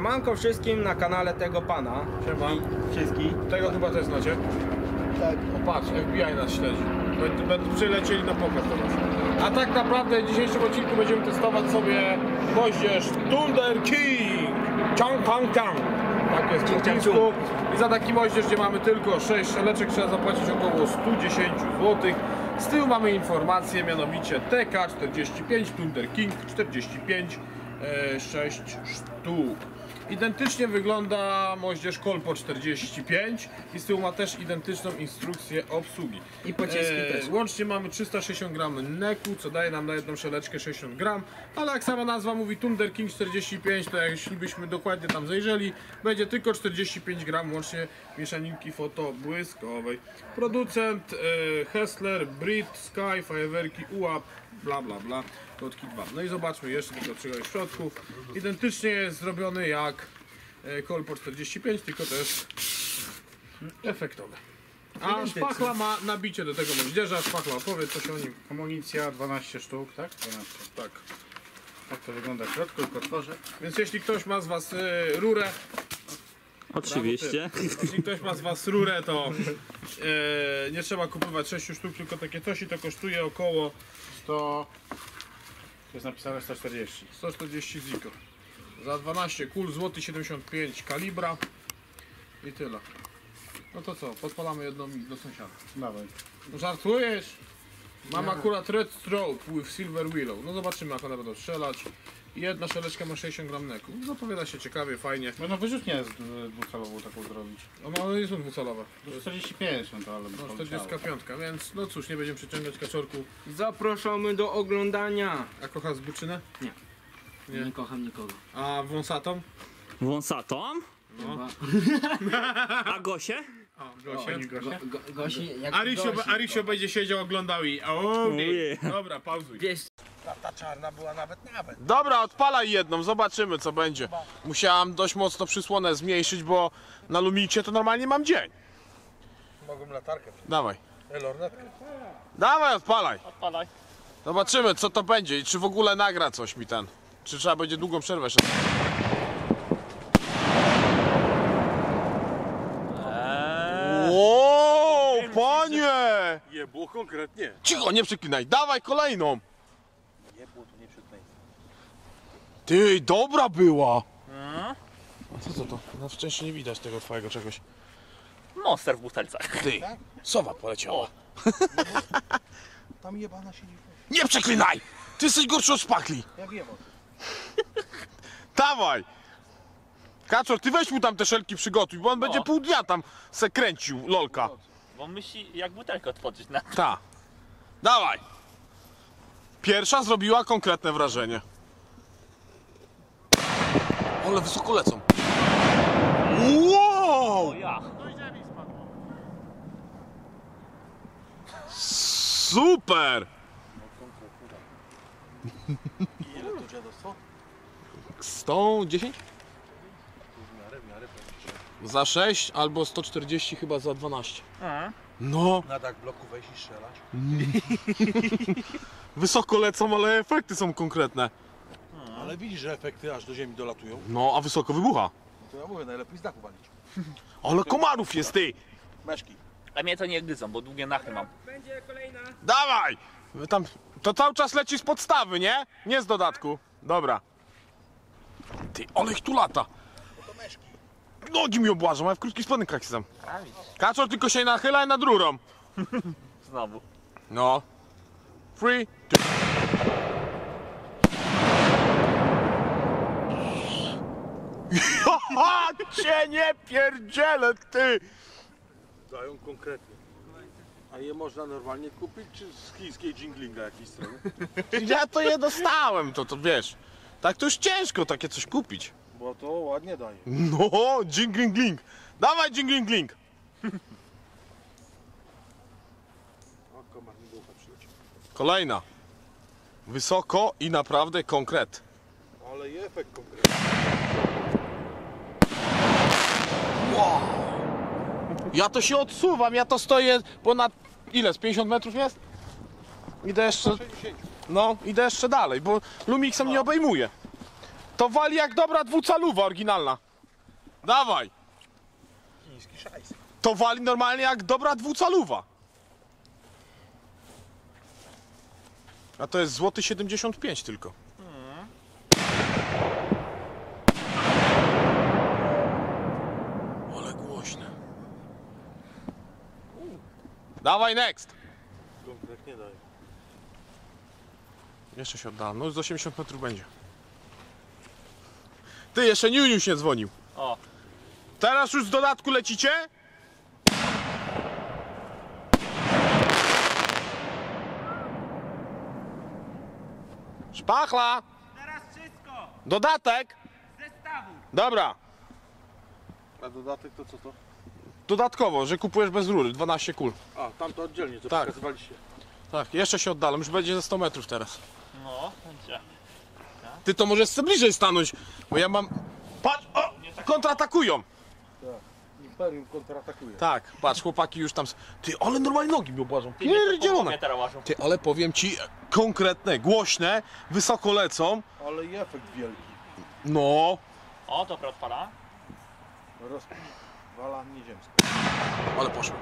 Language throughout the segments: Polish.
Siemanko wszystkim na kanale tego pana. Siema. Wszystkich. Tego chyba też znacie? Tak. O patrz, FBI nas śledzi. Będą przylecieli na pokaz do nas. A tak naprawdę w dzisiejszym odcinku będziemy testować sobie moździerz Thunder King. Ciąg, tang, tang. Tak jest po chińsku. I za taki moździerz, gdzie mamy tylko 6 szeleczek, trzeba zapłacić około 110 zł. Z tyłu mamy informację, mianowicie TK45 Thunder King 45 6 sztuk. Identycznie wygląda moździerz Kolpo 45 i z tyłu ma też identyczną instrukcję obsługi. I pociski też. Łącznie mamy 360 gram neku, co daje nam na jedną szeleczkę 60 gram, ale jak sama nazwa mówi Thunder King 45, to jeśli byśmy dokładnie tam zajrzeli, będzie tylko 45 gram łącznie mieszaninki fotobłyskowej. Producent Hessler, Brit, Sky, fajerwerki, UAP, bla bla bla, kotki 2. No i zobaczmy jeszcze tylko czego jest w środku. Identycznie jest zrobiony jak Kolpo 45, tylko też efektowy. A szpachla ma nabicie do tego moździerza. Szpachla, opowiedz coś o nim. Amunicja 12 sztuk, tak? 12. Tak. Tak to wygląda w środku, tylko otworzę. Więc jeśli ktoś ma z was rurę, oczywiście. jeśli ktoś ma z was rurę, to nie trzeba kupować 6 sztuk, tylko takie coś i to kosztuje około 100... To jest napisane 140. 140 ziko. Za 12 kul, złoty 75 kalibra i tyle. No to co, podpalamy jedną do sąsiada. Dawaj. No żartujesz? Mam akurat Red Stroke with Silver Willow. No zobaczymy jak one będą strzelać. Jedna szeleczka ma 60 gram neku. Zapowiada się ciekawie, fajnie. Można wyrzutnię dwucalową taką zrobić. One nie są dwucalowe. To 45 no to ale by No, poleciało. 45, więc no cóż, nie będziemy przeciągać kaczorku. Zapraszamy do oglądania. A kochasz zbyczynę? Nie. Nie. Nie kocham nikogo. A wąsatą? Wąsatą? No. A Gosię? A, Gosie? Gosi, jak Arisio będzie siedział, oglądał i Ojej. dobra, pauzuj. Wiesz, Ta czarna była nawet. Dobra, odpalaj jedną, zobaczymy co będzie. Musiałam dość mocno przysłonę zmniejszyć, bo na lumicie to normalnie mam dzień. Mogłem latarkę. Dawaj. Lornetkę. Dawaj, odpalaj. Odpalaj. Zobaczymy co to będzie i czy w ogóle nagra coś mi ten. Czy trzeba będzie długą przerwę jeszcze. Wow, panie! Nie było konkretnie. Cicho, nie przeklinaj. Dawaj kolejną. Nie było to nie przyklej. Ty, dobra była. A co to? No wcześniej nie widać tego twojego czegoś. Monster w butelce. Ty, sowa poleciała. Tam jebana siedzi. Nie przeklinaj! Ty jesteś gorszy od szpachli. Ja wiem o tym. Dawaj! Kaczor, ty weź mu tam te szelki przygotuj, bo on będzie pół dnia tam se kręcił, lolka. Bo musi jak butelkę otworzyć na... Ta. Dawaj! Pierwsza zrobiła konkretne wrażenie. Ale wysoko lecą. Wow! Ja. Super! Ile to dziadostwo? 110? W miarę powiem ci, Za 6 albo 140 chyba za 12. A. No, że na dach bloku wejść i strzelać. wysoko lecą, ale efekty są konkretne. Ale widzisz, że efekty aż do ziemi dolatują. No, a wysoko wybucha. No to ja mówię, najlepiej z dachu walić. Ale komarów jest, ty! Meszki. A mnie to nie gryzą, bo długie nachy mam. Dawaj! Wy tam, to cały czas leci z podstawy, nie? Nie z dodatku. Dobra. Ty, ale ich tu lata. No to meszki. Nogi mi obłażą, a ja w krótkich spodenkach jestem. Kaczor tylko się nachyla nad rurą. Znowu. No. 3, 2. Ja cię nie pierdzielę, ty! Dają konkretnie. A je można normalnie kupić, czy z chińskiej jinglinga jakiejś strony? Ja to je dostałem, to wiesz. Tak to już ciężko takie coś kupić. Bo to ładnie daje. No, jingling. Dawaj jingling. O, komar mi do ucha przyleciał. Kolejna. Wysoko i naprawdę konkret. Ale i efekt konkretny. Wow. Ja to się odsuwam, ja to stoję ponad... Ile? Z 50 metrów jest? Idę jeszcze... 60. No, idę jeszcze dalej, bo Lumixem nie obejmuje. To wali jak dobra dwucalowa oryginalna. Dawaj. Chiński szajs. To wali normalnie jak dobra dwucalowa. A to jest złoty 75 tylko. Ale głośne. Dawaj next. Konkretnie daje. Jeszcze się oddałem. No już z 80 metrów będzie. Ty, jeszcze Niuniuś nie dzwonił. O, Teraz już z dodatku lecicie? Szpachla! Teraz wszystko! Dodatek! Z zestawu! Dobra, A dodatek to co to? dodatkowo, że kupujesz bez rury, 12 kul. A, tam to oddzielnie, co Tak. pokazywaliście. Tak, jeszcze się oddalam, już będzie ze 100 metrów teraz. no, będzie. Ty to możesz sobie bliżej stanąć, bo ja mam... Patrz, o! Kontratakują! Imperium kontratakuje. Tak, patrz, chłopaki już tam... Ty, ale normalnie nogi mi obłażą. Ty mnie to po Pierdzielone! głowie teraz łażą. Ty, ale powiem ci, konkretne, głośne, wysoko lecą. Ale i efekt wielki. No, O, dobra, odpala. Rozwala nieziemska. ale poszło.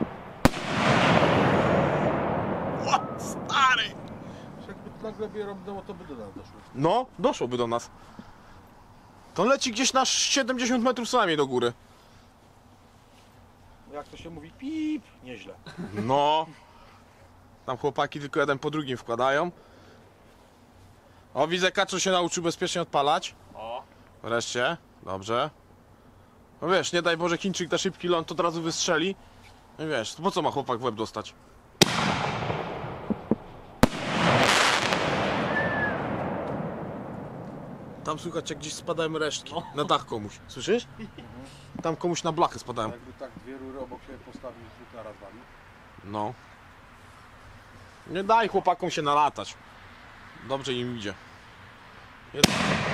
O, stary! Jakby nagle by robiło, to by do nas doszło. No, doszłoby do nas. To leci gdzieś na 70 metrów co najmniej do góry. Jak to się mówi, pip, nieźle. No. Tam chłopaki tylko jeden po drugim wkładają. O, widzę, Kaczor się nauczył bezpiecznie odpalać. O, Wreszcie, dobrze. No wiesz, nie daj Boże, Chińczyk da szybki ląd, to od razu wystrzeli. No wiesz, po co ma chłopak w łeb dostać? Tam słychać, jak gdzieś spadają resztki. Na dach komuś. Słyszysz? Tam komuś na blachę spadają. Jakby tak dwie rury obok siebie postawił, dwóch naraz wali. No. Nie daj chłopakom się nalatać. Dobrze im idzie. Jest...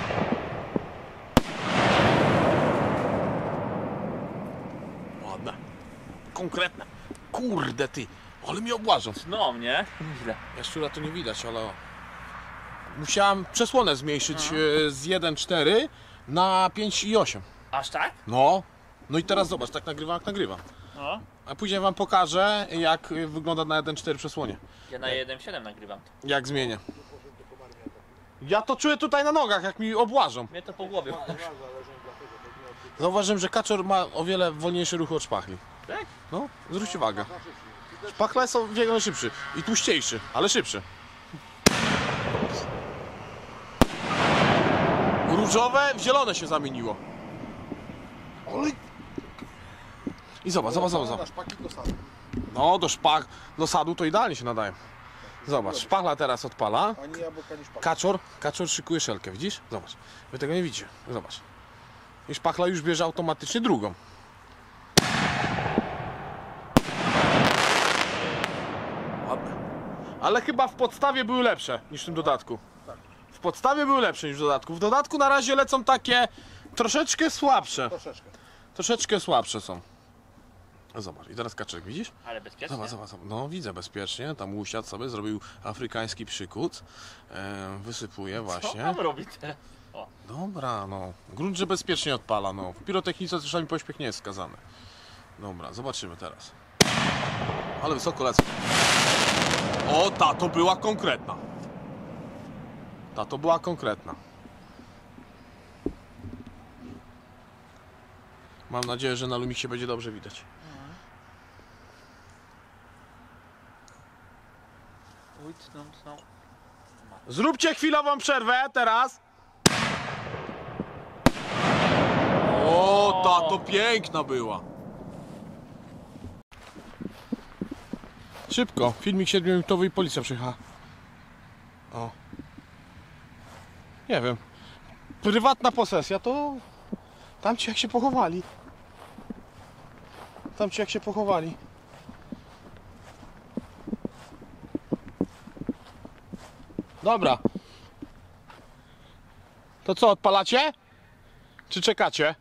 Ładne. Konkretne. Kurde ty. Ale mi obłażą. no mnie. Źle. Jaszczura tu nie widać, ale... Musiałem przesłonę zmniejszyć z 1,4 na 5,8. Aż tak? No. No i teraz zobacz, tak nagrywam jak nagrywam. No. A później wam pokażę, jak wygląda na 1,4 przesłonie. Ja na 1.7 nagrywam. Jak zmienię. Ja to czuję tutaj na nogach, jak mi obłażą. Mnie to po głowie. Zauważyłem, że kaczor ma o wiele wolniejsze ruchy od szpachli. Tak? No, zwróćcie uwagę. Szpachla jest o wiele szybszy i tłuściejszy, ale szybszy. Różowe w zielone się zamieniło. I zobacz. Na szpaki do sadu. No, do sadu to idealnie się nadaje. Zobacz, szpachla teraz odpala. Ani jabłka, ani szpaki. Kaczor szykuje szelkę, widzisz? Zobacz. Wy tego nie widzicie. Zobacz. I szpachla już bierze automatycznie drugą. Ładne. Ale chyba w podstawie były lepsze niż w tym dodatku. W podstawie były lepsze niż w dodatku. W dodatku na razie lecą takie troszeczkę słabsze. Troszeczkę słabsze są. Zobacz, i teraz kaczek, widzisz? Ale bezpiecznie. Zobacz. No widzę bezpiecznie, tam usiadł sobie, zrobił afrykański przykuc. Wysypuje Co właśnie. tam robi teraz? Dobra, no. Grunt, że bezpiecznie odpala, no. W pirotechnice czasami pośpiech nie jest skazany. Dobra, zobaczymy teraz. Ale wysoko lecę. O, ta to była konkretna. Ta to była konkretna. Mam nadzieję, że na Lumixie będzie dobrze widać. Zróbcie chwilową przerwę teraz. O, ta to piękna była. Szybko, filmik 7-minutowy i policja przyjechała. O. Nie wiem. Prywatna posesja to... Tamci jak się pochowali. Dobra. To co, odpalacie? Czy czekacie?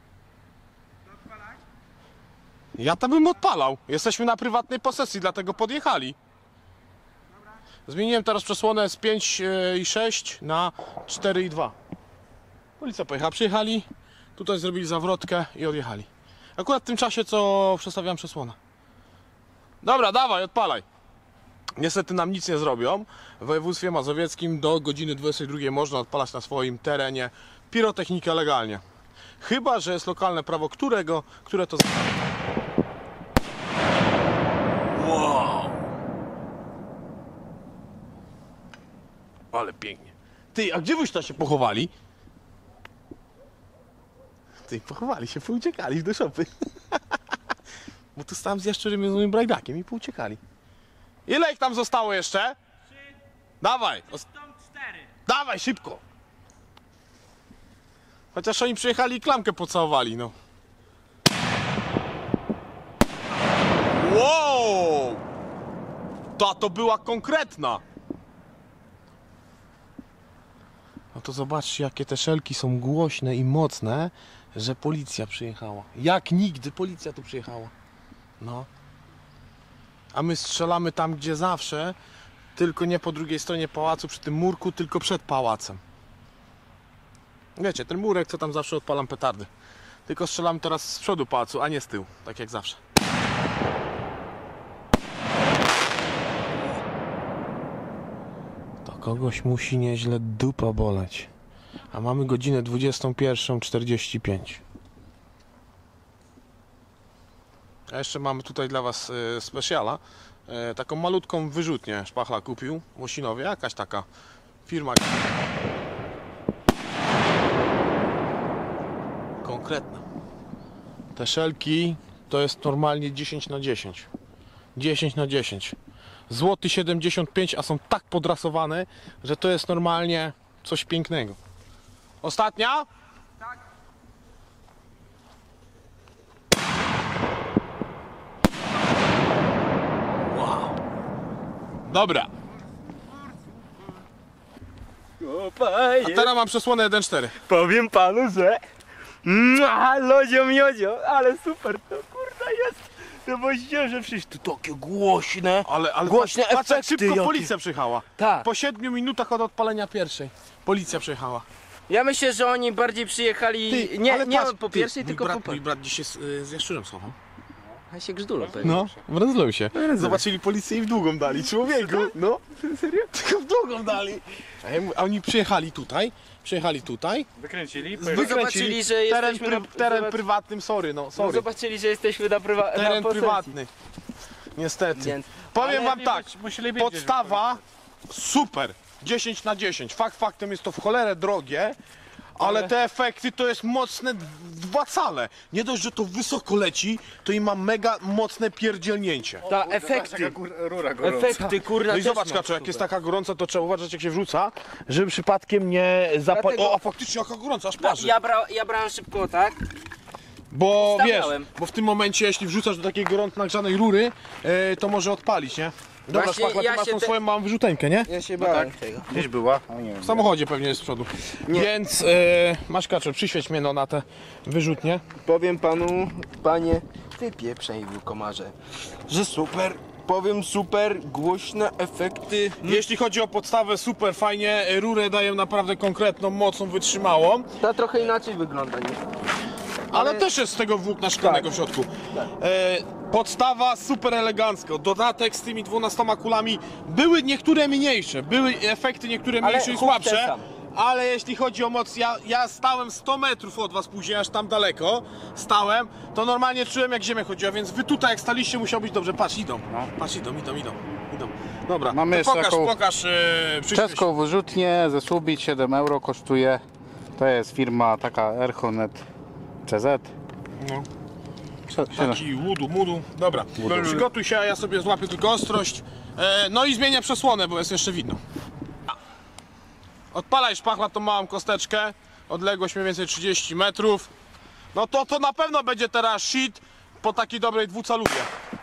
Ja tam bym odpalał. Jesteśmy na prywatnej posesji, dlatego podjechali. Zmieniłem teraz przesłonę z 5,6 na 4,2. Policja pojechała, przyjechali, tutaj zrobili zawrotkę i odjechali. Akurat w tym czasie, co przestawiam przesłonę. Dobra, dawaj, odpalaj. Niestety nam nic nie zrobią. W województwie mazowieckim do godziny 22 można odpalać na swoim terenie pirotechnikę legalnie. Chyba że jest lokalne prawo, które to... Wow! Ale pięknie. Ty, a gdzie wyście się pochowali? Ty, pochowali się, pouciekali do szopy. Bo tu stałem z jaszczurem i z moim brajdakiem i pouciekali. Ile ich tam zostało jeszcze? 3, Dawaj! są 4. Dawaj, szybko! Chociaż oni przyjechali i klamkę pocałowali, no. Wow! To była konkretna! No to zobaczcie, jakie te szelki są głośne i mocne, że policja przyjechała. Jak nigdy policja tu przyjechała. No. A my strzelamy tam, gdzie zawsze, tylko nie po drugiej stronie pałacu, przy tym murku, tylko przed pałacem. Wiecie, ten murek, co tam zawsze odpalam petardy. Tylko strzelam teraz z przodu pałacu, a nie z tyłu, tak jak zawsze. To kogoś musi nieźle dupa boleć. A mamy godzinę 21:45. A jeszcze mamy tutaj dla Was specjala. Taką malutką wyrzutnię Szpachla kupił w Mosinowie, jakaś taka firma konkretna. Te szelki to jest normalnie 10/10. 10/10. Złoty 75, a są tak podrasowane, że to jest normalnie coś pięknego. Ostatnia? Tak. Dobra. A teraz mam przesłonę 1.4. Powiem panu, że lodzio miodzio, ale super to kurwa jest. No bo że przecież to takie głośne. Ale Głośne patrz, jak efekty szybko jakie. policja przyjechała. Tak. Po 7 minutach od odpalenia pierwszej policja przyjechała. Ja myślę, że oni bardziej przyjechali ale nie patrz, po pierwszej, mój tylko brat, po mój brat dziś się z jaszczurem schował. A się grzdulo pewnie. No, wręzlą się. Zobaczyli policję i w długą dali, człowieku. No, serio? Tylko w długą dali. A oni przyjechali tutaj, Wykręcili? zobaczyli, że teren, jesteśmy teren prywatnym, sorry, no, sorry. Zobaczyli, że jesteśmy na Teren posesji. prywatny. Niestety. Więc- Powiem wam tak, musieli wiedzieć, podstawa super, 10/10. Fakt faktem jest to w cholerę drogie, ale te efekty to jest mocne dwa cale. Nie dość, że to wysoko leci, to i ma mega mocne pierdzielnięcie. Ta efekty, Rura gorąca. efekty kurna. No i też zobacz, ma Kaczu, jak super. jest taka gorąca, to trzeba uważać, jak się wrzuca, żeby przypadkiem nie zapalić. Dlatego- O, a faktycznie jaka gorąca, aż parzy. Ja brałem szybko, tak? Bo wiesz, Stawiałem. bo w tym momencie, jeśli wrzucasz do takiej gorąco nagrzanej rury, to może odpalić, nie? Dobra, Właśnie Szpachla, ty ja masz się tą te- swoją małą wyrzuteńkę, nie? Ja się bałem tego. Gdzieś była? O, nie wiem. W samochodzie pewnie jest z przodu. Więc masz, Kaczu, przyświeć mnie no, na te wyrzutnie. Powiem panu, panie typie przejwił komarze, że super, powiem super, głośne efekty. Jeśli chodzi o podstawę, super fajnie, rurę dają naprawdę konkretną, mocną, wytrzymałą, Ta trochę inaczej wygląda niż... ale też jest z tego włókna szklanego w środku. Podstawa super elegancko, dodatek z tymi 12 kulami, były niektóre mniejsze, były efekty niektóre Ale mniejsze i huk ten słabsze. sam. Ale jeśli chodzi o moc, ja stałem 100 metrów od was później, aż tam daleko stałem, to normalnie czułem jak ziemia chodziła, więc wy tutaj jak staliście musiał być dobrze. Patrz, idą, patrz, idą. Dobra, Mamy to jeszcze pokaż, taką przyświeć. Czeską wyrzutnię ze Słubic, 7 euro kosztuje. To jest firma taka Erchonet CZ. No. Siedem. Taki mudu. Dobra, przygotuj się, a ja sobie złapię tylko ostrość. No i zmienię przesłonę, bo jest jeszcze widno. Odpalaj, Szpachla, tą małą kosteczkę. Odległość mniej więcej 30 metrów. No to na pewno będzie teraz shit po takiej dobrej dwucalówie.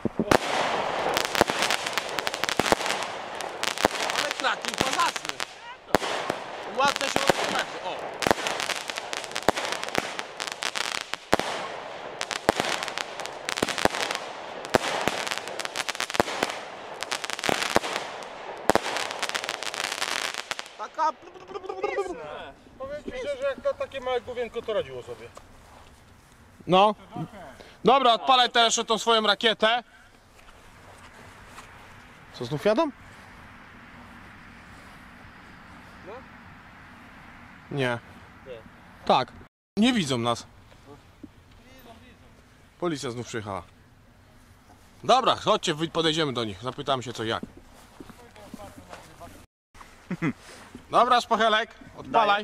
Ale kraknik ma zacny. Ładne się rozpływacie. O. Taka... Powiem ci szczerze, jak to takie małe główienko to radziło sobie. No. Dobra, odpalaj teraz jeszcze tą swoją rakietę. Co, znów jadą? Nie. Tak. Nie widzą nas. Policja znów przyjechała. Dobra, chodźcie, podejdziemy do nich. Zapytamy się co jak. Dobra, Szpachelek, odpalaj.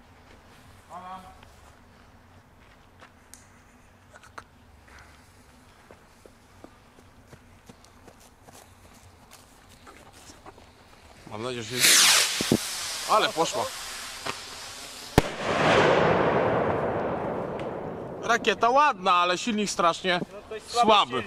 Mam nadzieję, że się... Ale poszła. Rakieta ładna, ale silnik strasznie słaby.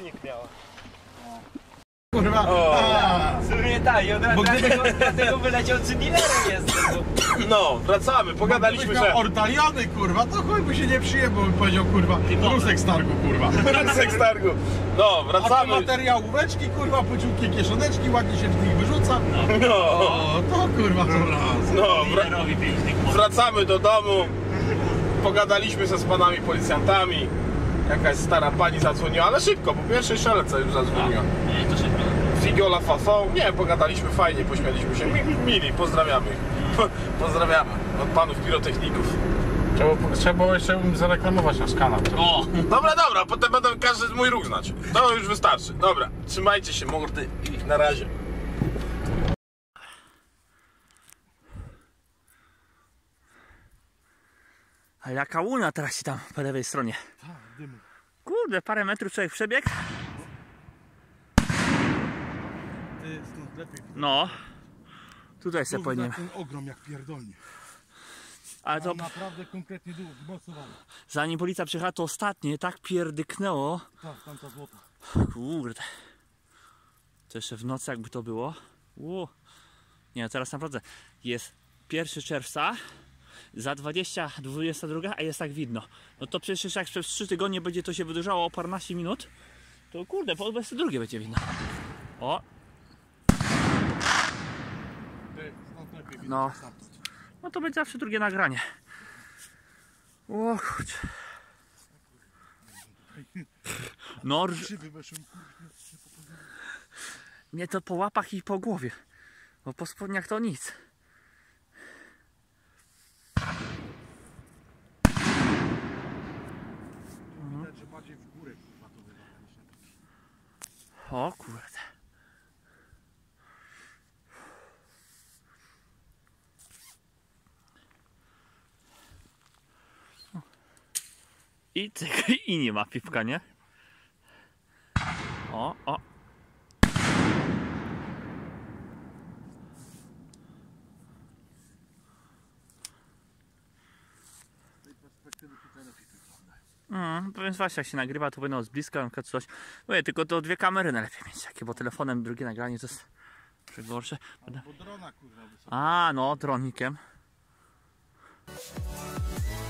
Kurwa. W sumie tak, i od razu dlatego wyleciał 3 dealerem jest. No, wracamy, pogadaliśmy, że... Ortaliany, kurwa, to chuj by się nie przyjebał, bym powiedział, kurwa, rusek z targu, kurwa. Rusek z targu. No, A te wracamy. materiałóweczki, kurwa, pociutkie kieszoneczki, ładnie się z nich wyrzuca. No, O, to kurwa, to raz. no, wracamy do domu. Pogadaliśmy ze z panami policjantami. Jakaś stara pani zadzwoniła, ale szybko, po pierwszej szelce już zadzwoniła. Nie, to szybko. Figiola Fafą. Nie, pogadaliśmy fajnie, pośmialiśmy się. Mili, pozdrawiamy ich. Pozdrawiamy od panów pirotechników. Trzeba było jeszcze zareklamować nasz kanał. O! Dobra, potem będę każdy mój ruch znać. To już wystarczy. Dobra, trzymajcie się mordy i na razie. A jaka łuna teraz ci tam po lewej stronie. Kurde, parę metrów człowiek przebiegł. Ty stąd lepiej. No. Tutaj sobie Mów powinien. za ten ogrom jak pierdolnie. Ale to Tam naprawdę konkretnie długo, zmocowany. zanim policja przyjechała, to ostatnie tak pierdyknęło. Tak, tamta złota. Kurde. To jeszcze w nocy jakby to było. Nie, teraz naprawdę jest 1 czerwca. Za 22, a jest tak widno. No to przecież jak przez 3 tygodnie będzie to się wydłużało o paręnaście minut, to kurde, po 22 będzie widno. O! Ty stąd lepiej widać. No. jak stamtąd. No to będzie zawsze drugie nagranie. O kurczę. No, Szyby weszły, kurwa. mnie to po łapach i po głowie. Bo po spodniach to nic. Widać, że bardziej w górę, kurwa, to wywala niż na dół. O kurde. I cyk, i nie ma piwka, nie? O. Powiem właśnie, jak się nagrywa, to będą z bliska, na przykład coś. Mówię, tylko to 2 kamery najlepiej mieć takie, bo telefonem drugie nagranie to jest gorsze. Bo drona, kurwa, A, no, dronikiem.